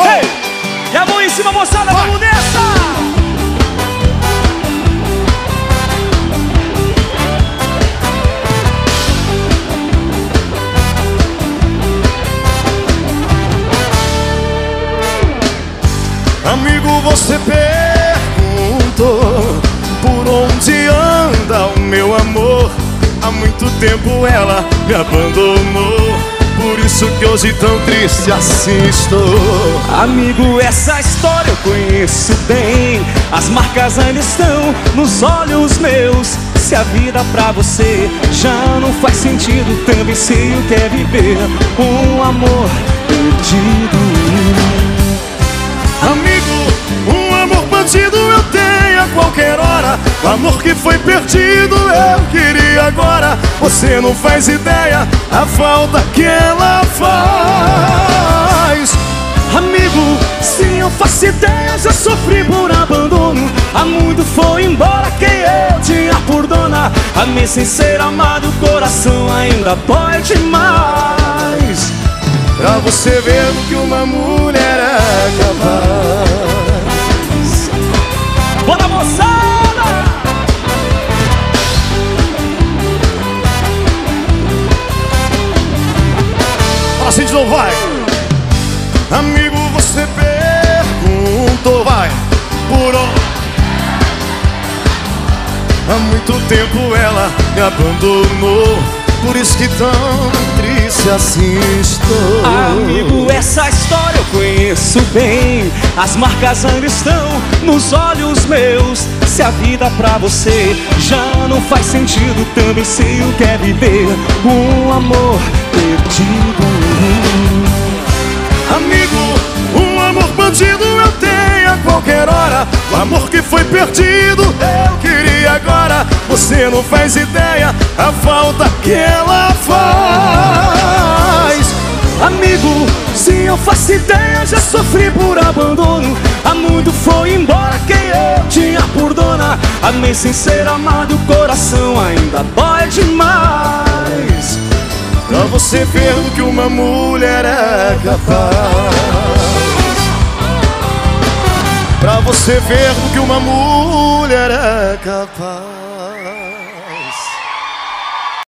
Ei! E a mão em cima, moçada, vamos nessa! Amigo, você perguntou por onde anda o meu amor. Há muito tempo ela me abandonou, por isso que hoje tão triste assim estou. Amigo, essa história eu conheço bem. As marcas ainda estão nos olhos meus. Se a vida pra você já não faz sentido, também sei o que é viver um amor perdido. Amigo, um amor bandido eu tenho a qualquer hora. O amor que foi perdido eu queria agora. Você não faz ideia a falta que ela faz. Amigo, sim, eu faço ideia, já sofri por abandono. Há muito foi embora quem eu tinha por dona. Amei sem ser amado, o coração ainda dói demais. Pra você ver o que uma mulher é capaz. Bora, moçada! Fala assim de novo, vai! Amigo, você perguntou, vai, por onde? Há muito tempo ela me abandonou, por isso que tão triste assim estou. Amigo, essa história eu conheço bem. As marcas ainda estão nos olhos meus. Se a vida pra você já não faz sentido, também sei o que é viver um amor perdido. Amigo, um amor bandido eu tenho a qualquer hora. O amor que foi perdido eu queria agora. Você não faz ideia a falta que ela faz. Amigo, sim, eu faço ideia, já sofri por abandono. Há muito foi embora quem eu tinha por dona. Amei sem ser amado, o coração ainda dói demais. Pra você ver o que uma mulher é capaz. Pra você ver o que uma mulher é capaz.